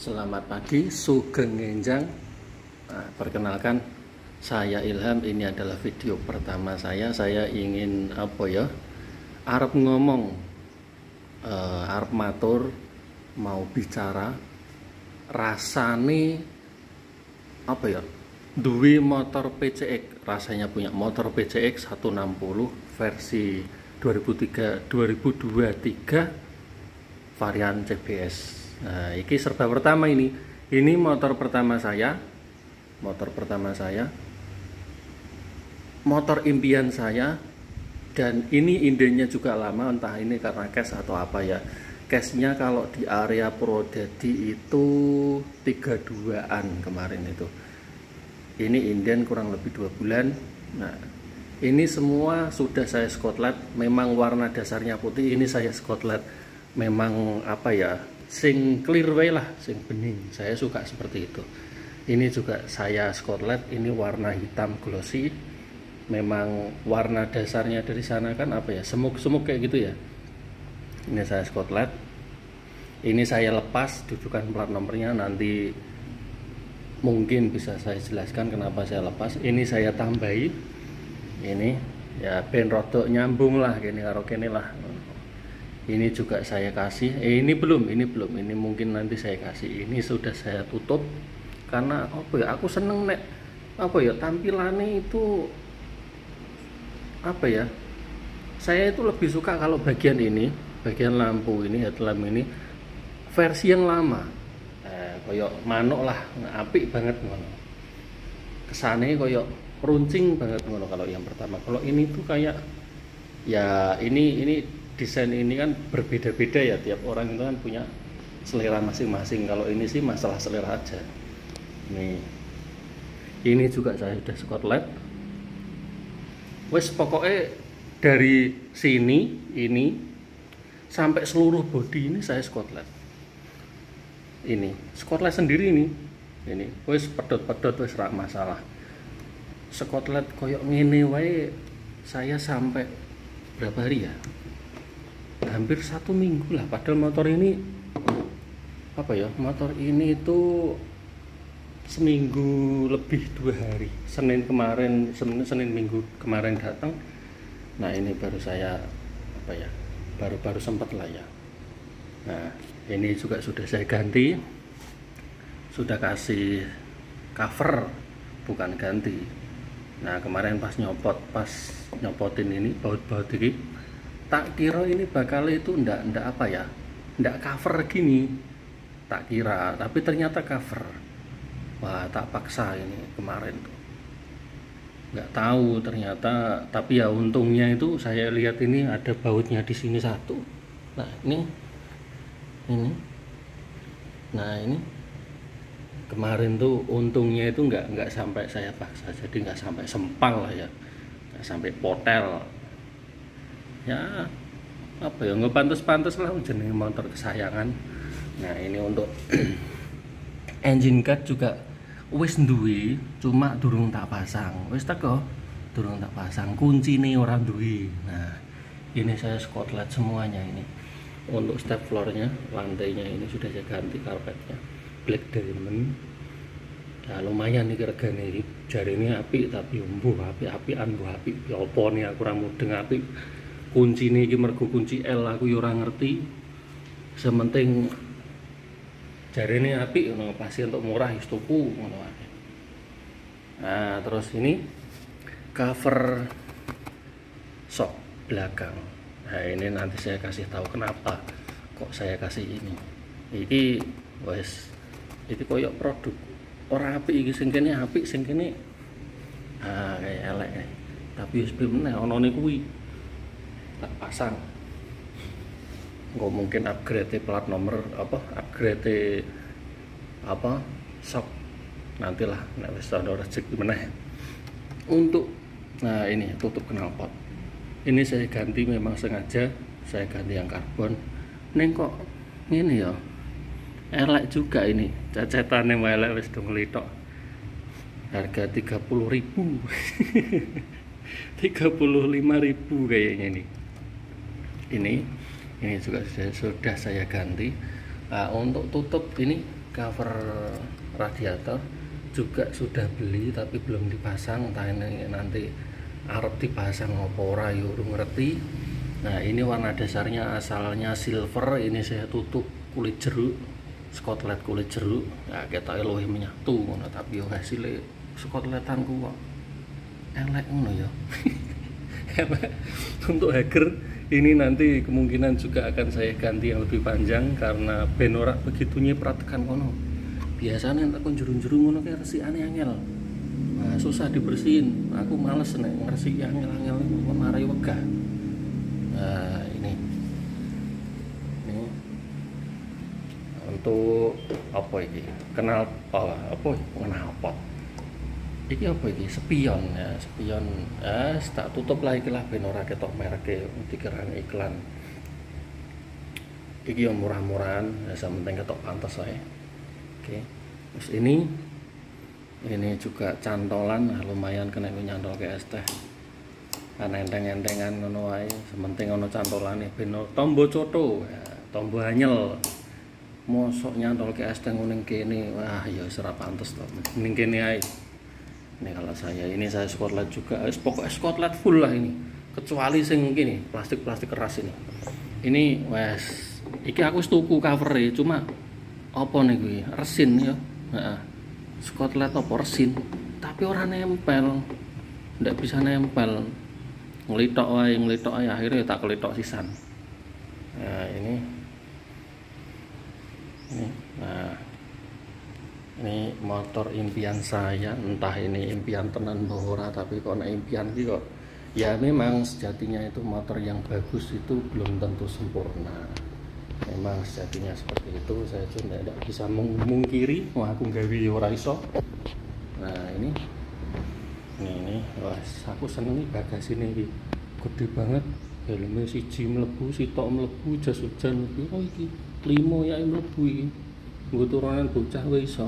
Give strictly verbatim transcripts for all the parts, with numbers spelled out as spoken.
Selamat pagi, Sugeng Ngenjang. Nah, perkenalkan, saya Ilham. Ini adalah video pertama saya. Saya ingin apa ya? Arep ngomong, uh, arep matur, mau bicara. Rasane apa ya? Duwe motor P C X. Rasanya punya motor P C X seratus enam puluh versi dua ribu tiga dua ribu dua puluh tiga varian C B S. Nah, ini serba pertama ini. Ini motor pertama saya. Motor pertama saya. Motor impian saya. Dan ini indenya juga lama, entah ini karena cash atau apa ya. Cashnya kalau di area Purwodadi itu tiga puluh duaan kemarin itu. Ini inden kurang lebih dua bulan. Nah, ini semua sudah saya skotlet. Memang warna dasarnya putih. Ini saya skotlet. Memang apa ya, sing clear way lah, sing bening. Saya suka seperti itu. Ini juga saya skotlet. Ini warna hitam glossy. Memang warna dasarnya dari sana kan apa ya, semuk-semuk kayak gitu ya. Ini saya skotlet. Ini saya lepas dudukan plat nomornya, nanti mungkin bisa saya jelaskan kenapa saya lepas. Ini saya tambahi. Ini ya ben rodok nyambung lah gini karo kene lah. Ini juga saya kasih. Eh, ini belum, ini belum. Ini mungkin nanti saya kasih. Ini sudah saya tutup karena apa ya? Aku seneng nek apa ya, tampilannya itu apa ya? Saya itu lebih suka kalau bagian ini, bagian lampu ini, headlamp ini versi yang lama. Eh, koyok manuk lah, apik banget ngono. Kesane koyok runcing banget ngono kalau yang pertama. Kalau ini tuh kayak ya ini ini desain ini kan berbeda-beda ya, tiap orang itu kan punya selera masing-masing. Kalau ini sih masalah selera aja. Nih, ini juga saya sudah skotlet. Wes pokoknya dari sini ini sampai seluruh bodi ini saya skotlet. Ini skotlet sendiri ini. Ini wes pedot-pedot wes rak masalah. Skotlet koyok ngene wae saya sampai berapa hari ya? Hampir satu minggu lah. Padahal motor ini apa ya, motor ini itu seminggu lebih dua hari. Senin kemarin, Senin, Senin minggu kemarin datang. Nah, ini baru saya apa ya, baru-baru sempat lah ya. Nah, ini juga sudah saya ganti, sudah kasih cover, bukan ganti. Nah, kemarin pas nyopot, pas nyopotin ini baut-baut ini, tak kira ini bakal itu ndak ndak apa ya, ndak cover gini, tak kira, tapi ternyata cover. Wah, tak paksa ini kemarin tuh, nggak tahu ternyata. Tapi ya untungnya itu saya lihat ini ada bautnya di sini satu. Nah ini, ini, nah ini kemarin tuh untungnya itu nggak nggak sampai saya paksa, jadi nggak sampai sempal lah ya, nggak sampai potel. Ya apa ya, nggak pantas-pantas lah jenenge motor kesayangan. Nah, ini untuk engine card juga wis duwe, cuma durung tak pasang. Wis teko durung tak pasang, kunci nih orang duwe. Nah, ini saya skotlet semuanya ini. Untuk step floornya, lantainya ini sudah saya ganti karpetnya black diamond. Nah, lumayan nih regane iki. Jarine apik tapi mbuh apik-apikan mbuh apik. Ya apa nih aku ora mudeng apik. Kunci ini mergo kunci L, aku ya ora ngerti. Sementing jarine apik ngono, pasti untuk murah wis tuku ngono ae. Nah, terus ini cover shock belakang. Nah, ini nanti saya kasih tahu kenapa kok saya kasih ini. Iki wes iki koyok produk ora apik iki, sing kene apik, sing kene ah kayak elek kayak. Tapi wis meneh ono ne kuwi tak pasang. Nggak mungkin upgrade plat nomor apa, upgrade apa shock nantilah nek wis ana rezeki meneh. Untuk nah ini tutup knalpot ini saya ganti, memang sengaja saya ganti yang karbon. Neng kok ini ya elek juga ini, cacetane elek wis dong ngelitok. Harga tiga puluh ribu tiga puluh lima ribu kayaknya ini. Ini ini juga sudah, sudah saya ganti. Nah, untuk tutup ini cover radiator juga sudah beli tapi belum dipasang, entah ini nanti arep dipasang apa ora yo urung ngerti. Nah ini warna dasarnya asalnya silver, ini saya tutup kulit jeruk, skotlet kulit jeruk. Ya ketoke luwih menyatu ngono, tapi yo hasilnya skotletanku kok elek ngono ya. Untuk hager ini nanti kemungkinan juga akan saya ganti yang lebih panjang karena ben ora begitu nyepratekan kono. Biasanya tak kon juru-juru ngono kayak resik angel. Nah, susah dibersihin. Aku males nek ngresiki angel-angel marai wegah. Nah, ini. Ini untuk apa ini? Kenal apa? Apa? Kenal pot. Iki apa iki? Spion ya, spion. Ya, tak tutup lah iki lah ben ora ketok mereke dikirane iklan. Iki yang murah-murahan, ya penting ketok pantas wae. Oke. Terus ini ini juga cantolan, nah, lumayan kena nyantol ke es teh. Kan enteng-entengan ngono wae, sementing ono cantolane ben tombo coto, ya, tombo anyel. Mosok nyantol ke es teh nguning kene, wah ya ora pantes to. Ning kene ae. Ini kalau saya, ini saya skotlet juga, pokoknya skotlet full lah ini, kecuali sing gini plastik-plastik keras ini. Ini wes, iki aku tuku cover-e, cuma apa nih gue resin ya, nah, skotlet apa resin, tapi orang nempel, ndak bisa nempel, ngelitok wae ngelitok wae akhirnya tak kelitok sisan. Nah ini, ini, nah. Ini motor impian saya, entah ini impian tenan bahora, tapi kok nek impian iki kok ya memang sejatinya itu motor yang bagus itu belum tentu sempurna. Memang sejatinya seperti itu, saya juga tidak bisa mengungkiri, wah aku gawe ora iso. Nah ini ini ini wah aku seneng nih bagasi ini gede banget, helmnya siji mlebu, sitok mlebu, jas hujan mlebu, oh iki limo ya mlebu iki. Gue turunan bocah gue iso.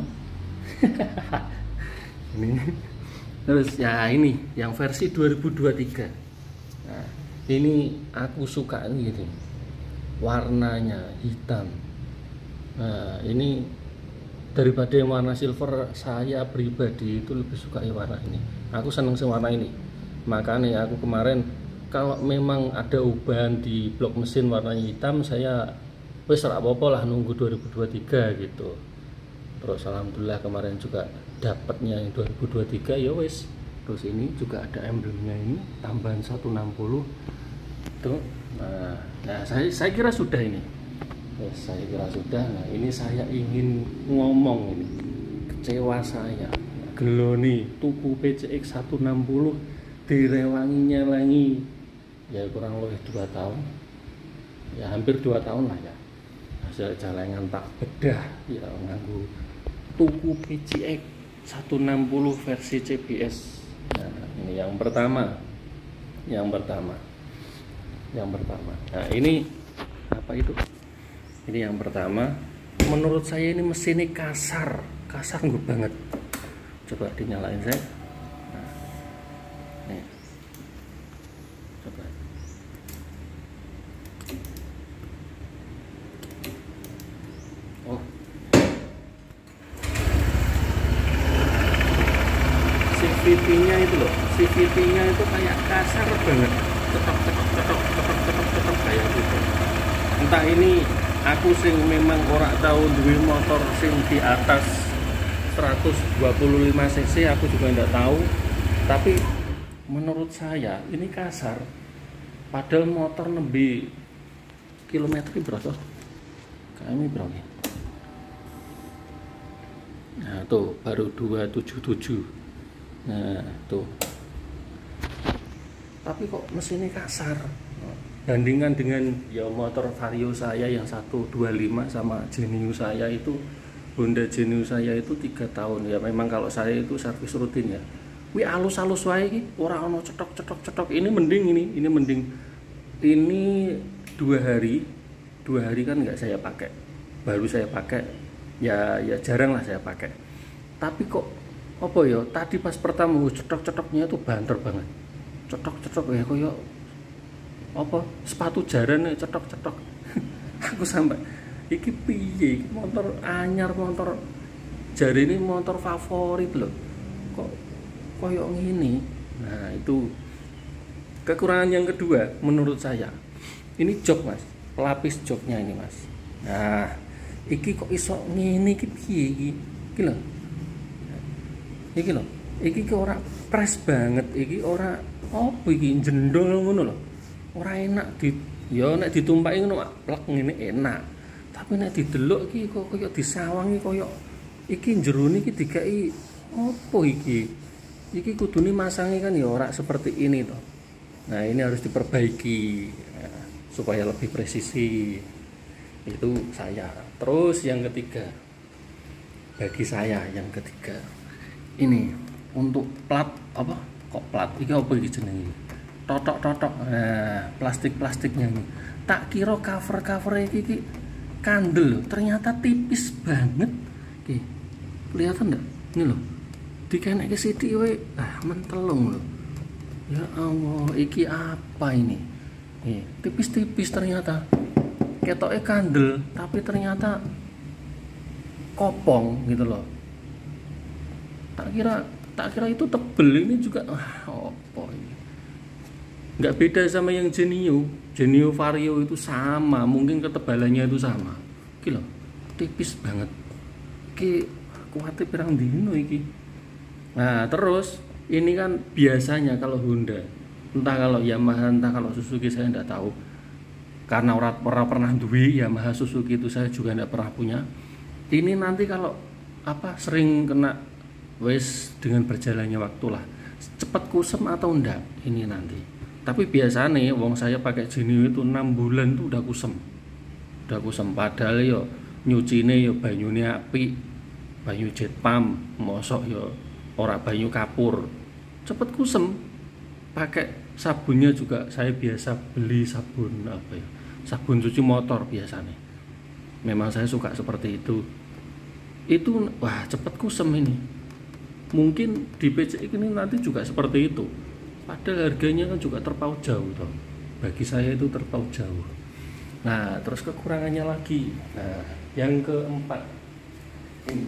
Ini terus ya ini yang versi dua ribu dua puluh tiga. Nah, ini aku suka ini gitu. Warnanya hitam. Nah, ini daripada yang warna silver, saya pribadi itu lebih suka yang warna ini. Aku seneng sih warna ini. Makanya aku kemarin kalau memang ada ubahan di blok mesin warnanya hitam, saya wes ora apa-apa lah nunggu dua ribu dua puluh tiga gitu. Terus alhamdulillah kemarin juga dapatnya yang dua ribu dua puluh tiga ya wes. Terus ini juga ada emblemnya ini tambahan seratus enam puluh tuh. Nah, nah saya saya kira sudah ini. Yes, saya kira sudah. Nah, ini saya ingin ngomong ini. Kecewa saya. Geloni tuku P C X seratus enam puluh direwanginya lagi. Ya kurang lebih dua tahun. Ya hampir dua tahun lah ya. Jalangan tak bedah ya nganggo tuku P C X seratus enam puluh versi C B S. Nah, ini yang pertama. Yang pertama. Yang pertama. Nah, ini apa itu? Ini yang pertama. Menurut saya ini mesinnya kasar, kasar nggak banget. Coba dinyalain saya. Nah, nih. Coba. Oh. C V T-nya itu loh, C V T-nya itu kayak kasar banget, cetok cetok cetok cetok cetok cetok kayak gitu. Entah ini aku sing memang ora tahu duwe motor sing di atas seratus dua puluh lima cc, aku juga tidak tahu. Tapi menurut saya ini kasar. Padahal motor nembe kilometer berapa? Kami berapa? Nah tuh baru dua tujuh tujuh. Nah tuh. Tapi kok mesinnya kasar. Bandingkan dengan ya motor Vario saya yang seratus dua puluh lima sama Genius saya itu, Honda Genius saya itu tiga tahun. Ya memang kalau saya itu servis rutin ya. Wih alus-alus wae iki, ora ono cetok-cetok-cetok. Ini mending ini, ini mending. Ini dua hari, dua hari kan nggak saya pakai. Baru saya pakai. Ya ya jarang lah saya pakai. Tapi kok apa ya? Tadi pas pertama cetok-cetoknya itu banter banget. Cetok-cetok ya koyo apa sepatu jaran cetok-cetok. Aku sampai iki piye, iki motor anyar, motor jari ini motor favorit loh, kok koyok ngini. Nah itu kekurangan yang kedua menurut saya. Ini jok mas, pelapis joknya ini mas. Nah iki kok iso ngini, iki piye iki, iki lho, iki lho, iki ki ora press banget, iki ora apa iki jendol ngono lho, ora enak di, ya nek ditumpaki ngono plek ngene enak, tapi nek didelok iki kok koyo disawangi koyo iki jerone iki dikai apa iki, iki kudune masangi kan ya ora seperti ini toh. Nah ini harus diperbaiki ya, supaya lebih presisi. Itu saya. Terus yang ketiga, bagi saya yang ketiga ini untuk plat apa kok plat iki apa iki jenenge, totok-totok, nah plastik-plastiknya ini tak kira cover-cover iki, iki kandel, ternyata tipis banget. Oke, kelihatan enggak ini loh, dikenek ke sithik we ah mentelung loh. Ya Allah, iki apa ini? Nih, tipis-tipis ternyata. Ketoknya kandel, tapi ternyata kopong gitu loh. Tak kira, tak kira itu tebel, ini juga ah, apa ini? Nggak beda sama yang Genio, Genio Vario itu sama, mungkin ketebalannya itu sama. Iki loh, tipis banget. Iki kuatnya pirang dino iki. Nah terus ini kan biasanya kalau Honda, entah kalau Yamaha, entah kalau Suzuki saya tidak tahu. Karena orang pernah pernah duwe Yamaha Suzuki itu saya juga tidak pernah punya. Ini nanti kalau apa sering kena wes dengan berjalannya waktu lah, cepat kusem atau enggak ini nanti. Tapi biasanya wong saya pakai Genio itu enam bulan tuh udah kusem, udah kusem. Padahal yo nyucine yo banyune api, banyu jet pump, mosok yo ora banyu kapur, cepet kusem. Pakai sabunnya juga saya biasa beli sabun apa ya, sabun cuci motor biasanya. Memang saya suka seperti itu. Itu wah cepet kusem ini. Mungkin di P C X ini nanti juga seperti itu. Padahal harganya kan juga terpaut jauh toh. Bagi saya itu terpaut jauh. Nah terus kekurangannya lagi. Nah yang keempat ini,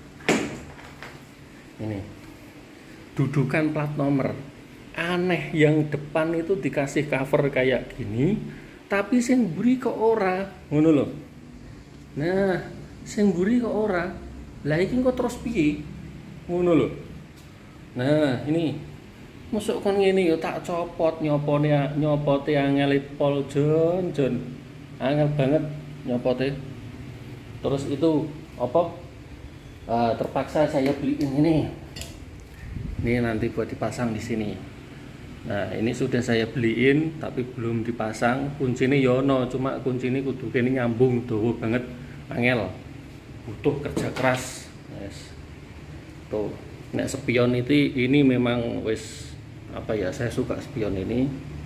ini dudukan plat nomor. Aneh, yang depan itu dikasih cover kayak gini, tapi sing mburi kok ora, ngono lho. Nah, sing mburi kok ora. Lah iki kok terus piye? Ngono lho. Nah, ini mosok kon ngene yo tak copot, nyopone nyopote angel pol jon jon. Angel banget nyopote. Terus itu apa? Uh, terpaksa saya beliin ini. Ini nanti buat dipasang di sini. Nah ini sudah saya beliin tapi belum dipasang. Kuncinya yono, cuma kunci ini kudu kene nyambung, dawa banget, angel, butuh kerja keras. Yes. Tuh, nek spion itu ini memang wis apa ya, saya suka spion ini.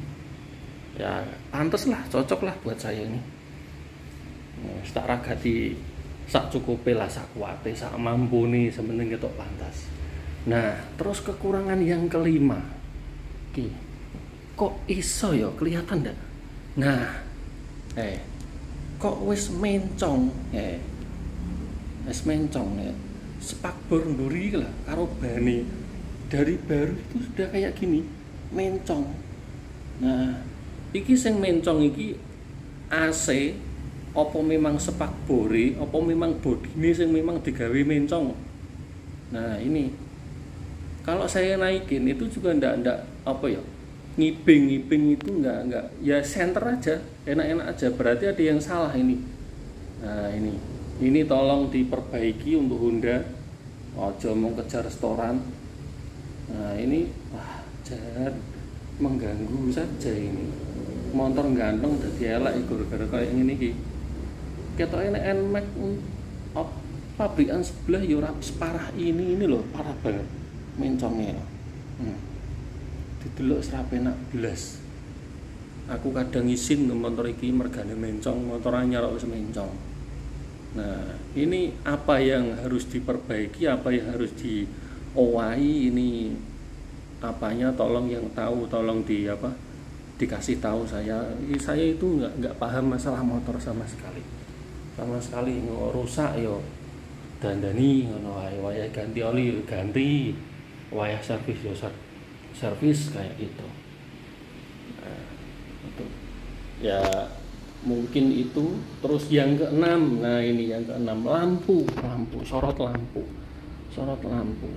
Ya pantes lah, cocok lah buat saya ini. Nah, tak ragati sak cukupe lah, sak kuate, sak mampu nih, sementing ketok pantas. Nah terus kekurangan yang kelima. Oke, kok iso ya kelihatan ndak? Nah, eh, kok wis mencong, eh, wis mencong ya. Spakbor nduri lah, karo bane dari baru itu sudah kayak gini, mencong. Nah, iki sing mencong iki A C, apa memang spakbore, apa memang bodine sing memang digawe mencong. Nah ini. Kalau saya naikin itu juga ndak ndak apa ya, ngibing ngibing itu nggak nggak ya center aja, enak-enak aja. Berarti ada yang salah ini. Nah ini ini tolong diperbaiki untuk Honda. Ojo mau kejar restoran. Nah ini wah jar mengganggu saja ini. Motor ganteng dadi elek gara-gara kayak ngene iki. Ketoke nek Nmax oh, pabrikan sebelah ya ora separah ini ini loh, parah banget. Mencongnya hmm. Didelok serapenak belas. Aku kadang isin motor iki mergane mencong, motor anyar kok wis mencong. Nah, ini apa yang harus diperbaiki, apa yang harus diowahi ini apanya, tolong yang tahu, tolong di apa? Dikasih tahu saya. Saya itu nggak nggak paham masalah motor sama sekali. sama sekali ngono rusak yo dandani ngono wae, wayah ganti oli yo ganti, wayah servis yo servis kayak gitu. Nah, itu ya mungkin itu. Terus yang keenam, nah ini yang keenam, lampu lampu sorot lampu sorot lampu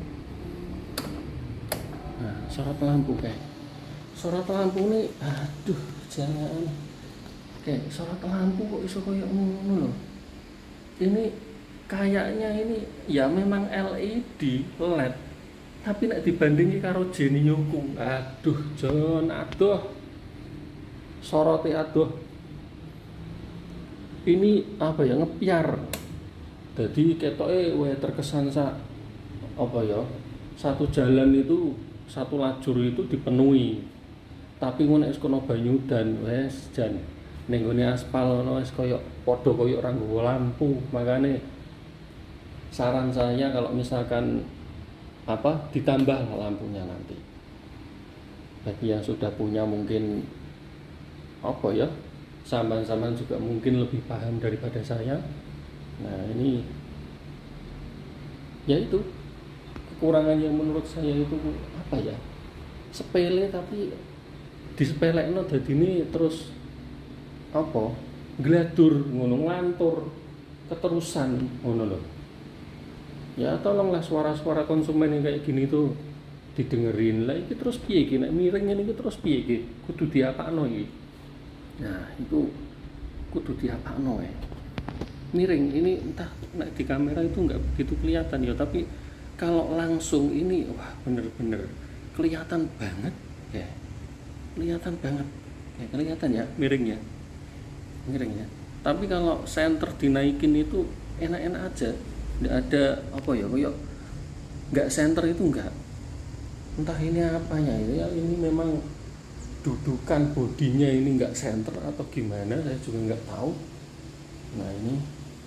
nah sorot lampu kayak sorot lampu nih, aduh jangan kayak sorot lampu kok iso koyo ngono loh. Ini kayaknya ini ya memang L E D L E D, tapi nek dibandingi karo Geniuku, aduh Jon, aduh sorote aduh ini apa ya, ngepiar. Jadi ketoke wae terkesan sak apa ya, satu jalan itu satu lajur itu dipenuhi, tapi ngono wis kono banyu dan wes jan ning gone aspal ngono wis koyo padha koyo ora nggawa lampu. Makane saran saya kalau misalkan apa ditambah lampunya nanti. Bagi yang sudah punya mungkin apa ya, samban-samban juga mungkin lebih paham daripada saya. Nah ini ya itu kekurangan yang menurut saya itu apa ya, sepele tapi disepelekno dadine terus apa gladur ngono, ngantur keterusan ngono loh. Ya tolonglah suara-suara konsumen yang kayak gini tuh didengerin lah. Iki terus piye iki nek miring ngene iki terus piye iki, kudu diapakno iki. Nah itu kudu diapakno ya. Miring ini entah nek di kamera itu nggak begitu kelihatan ya, tapi kalau langsung ini wah bener-bener kelihatan banget ya, kelihatan banget ya, kelihatan ya miringnya miringnya. Tapi kalau senter dinaikin itu enak-enak aja, nggak ada apa ya, kayak nggak senter itu nggak, entah ini apanya ya, ini memang dudukan bodinya ini nggak senter atau gimana, saya juga nggak tahu. Nah ini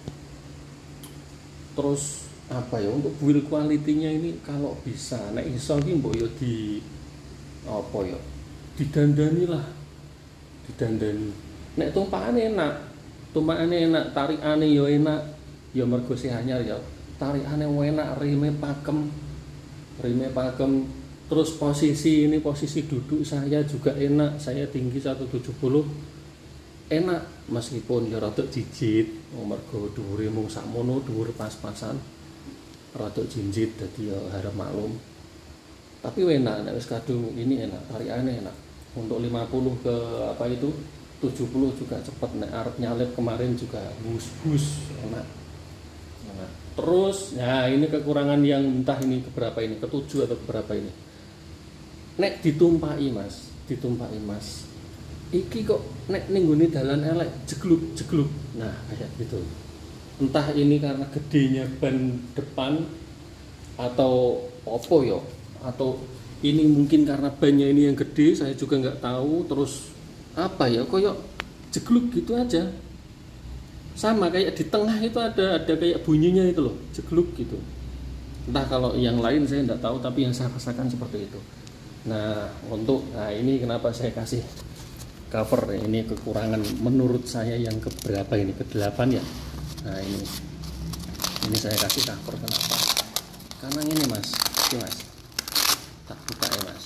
terus apa ya, untuk build quality-nya ini kalau bisa nek iso iki mbok yo di apa ya, didandani lah, didandani. Nek tumpakane enak, tumpakane enak, tarikane yo enak, ya mergo sih anyar ya, tarikane enak, rime pakem, rime pakem. Terus posisi ini, posisi duduk saya juga enak, saya tinggi seratus tujuh puluh, enak meskipun ya rada jijit, mergo dhuwure mung sakmono, dhuwur pas-pasan, rada jinjit dadi ya harap maklum. Tapi enak, nek wis kadung ini enak, tarikane enak. Untuk lima puluh ke apa itu tujuh puluh juga cepet, nek arep nyalip kemarin juga bus-bus enak. Enak. Terus nah ini kekurangan yang entah ini keberapa ini, ketujuh atau keberapa ini. Nek ditumpaki Mas, ditumpaki Mas. Iki kok nek ning nggone dalan elek jegluk-jegluk. Nah, kayak gitu. Entah ini karena gedenya ban depan atau opo yo, atau ini mungkin karena bannya ini yang gede, saya juga nggak tahu. Terus apa ya, koyok jegluk gitu aja. Sama kayak di tengah itu ada ada kayak bunyinya itu loh, jegluk gitu. Entah kalau yang lain saya nggak tahu, tapi yang saya rasakan seperti itu. Nah, untuk nah ini kenapa saya kasih cover ini kekurangan menurut saya yang keberapa ini, kedelapan ya. Nah ini ini saya kasih cover kenapa? Karena ini Mas, ini Mas, tak buka ya Mas.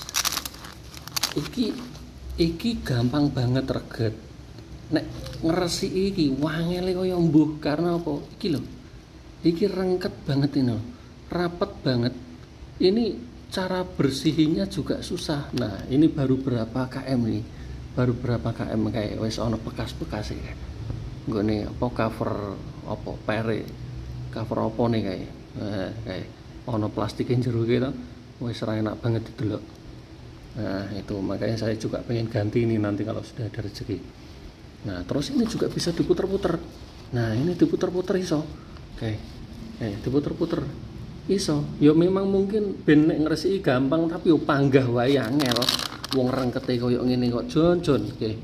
Iki iki gampang banget reget. Nek ngeresi iki wangele kaya mbuh, karena apa? Iki lho, iki rengket banget ini loh, rapet banget. Ini cara bersihinnya juga susah. Nah ini baru berapa km nih, baru berapa km kayak wes ono bekas-bekas ya. Gue nih apa cover apa pere cover apa nih kayak eh, kayak ono plastikin jero gitu, wes enak banget didelok. Nah itu makanya saya juga pengen ganti ini nanti kalau sudah ada rezeki. Nah terus ini juga bisa diputer-puter. Nah ini diputer-puter iso, oke, eh diputer-puter iso. Ya memang mungkin ben nek ngresiki gampang, tapi yo panggah wae angel. Wong rengkete koyo ngene kok jon-jon nggih.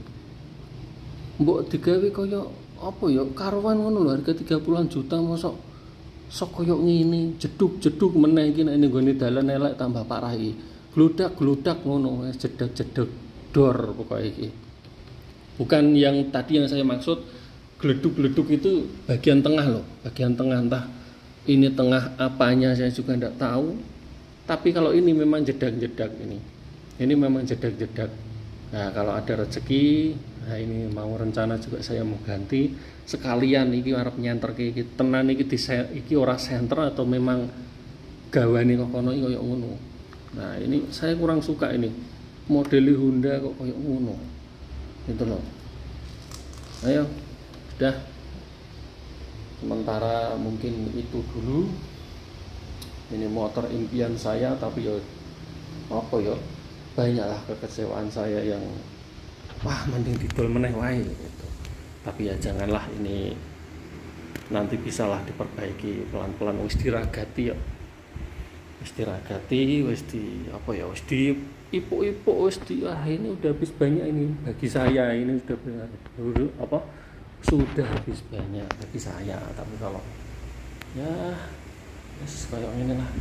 Mbok digawe koyo apa ya karuan ngono lho, harga tiga puluhan juta mosok sok koyo ngene, jeduk-jeduk meneh iki nek ning gone dalan elek tambah parah iki. Gludak-gludak ngono wis jedak-jeduk dor pokoke iki. Bukan yang tadi yang saya maksud geleduk-geleduk itu bagian tengah loh, bagian tengah, entah ini tengah apanya saya juga tidak tahu. Tapi kalau ini memang jedak-jedak, ini ini memang jedak-jedak. Nah kalau ada rezeki, nah ini mau rencana juga saya mau ganti sekalian. Iki arep nyenter iki tenan iki di iki ora senter atau memang gawane kok kono iki koyo ngono. Nah ini saya kurang suka ini model Honda kok koyo ngono itu loh. Ayo udah, sementara mungkin itu dulu. Ini motor impian saya, tapi ya apa ya, banyaklah kekecewaan saya yang wah mending didol meneh wae gitu. Tapi ya janganlah, ini nanti bisalah diperbaiki pelan-pelan. Wis diragati ya, wis diragati, wis di apa ya, wis di ipuk-ipuk, wis di ah ini udah habis banyak ini bagi saya, ini sudah apa sudah habis banyak bagi saya. Tapi kalau ya yes, kayak ini lah,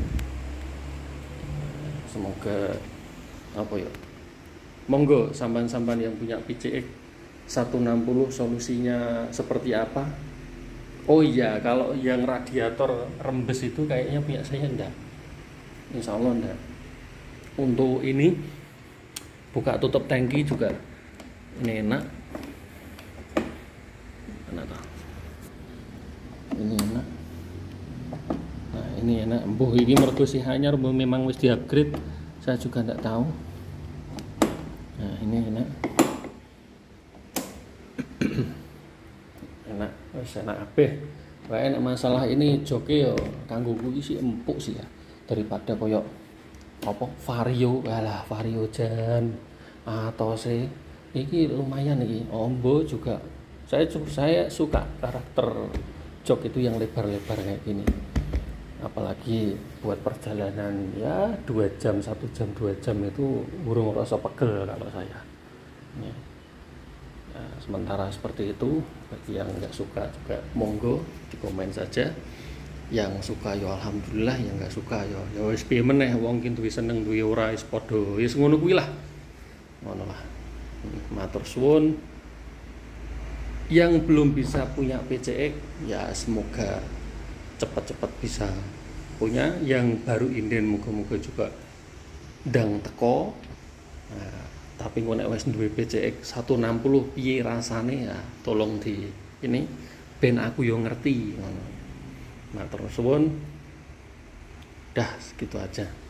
semoga apa ya, monggo sampan-sampan yang punya P C X seratus enam puluh solusinya seperti apa. Oh iya, kalau yang radiator rembes itu kayaknya punya saya enggak, insya Allah enggak. Untuk ini buka tutup tangki juga ini enak, enak tak? Ini enak. Nah ini enak. Mbuh ini mergo si hanyar, mbuh memang wis di upgrade, saya juga enggak tahu. Nah ini enak. Enak, wis enak kabeh. Wae nek masalah ini joke yo kanggo kuwi sih empuk sih ya, daripada koyo apa Vario, alah Vario jan atau sih iki lumayan iki. Ombo juga saya saya suka karakter jok itu yang lebar-lebar kayak gini, apalagi buat perjalanan ya dua jam, satu jam, dua jam itu burung rasa pegel kalau saya ya. Nah, sementara seperti itu, bagi yang nggak suka juga monggo di komen saja. Yang suka ya alhamdulillah, yang nggak suka ya ya wis piye meneh, wong ki duwe seneng duwe ora wis padha wis ngono kuwi lah. Ngono lah. Matur suwun. Yang belum bisa punya P C X ya semoga cepat-cepat bisa punya. Yang baru inden muga-muga juga ndang teko. Nah, tapi kok nek wis duwe P C X seratus enam puluh piye rasane ya tolong di ini ben aku yo ngerti ngono. Matur suwun. Dah segitu aja.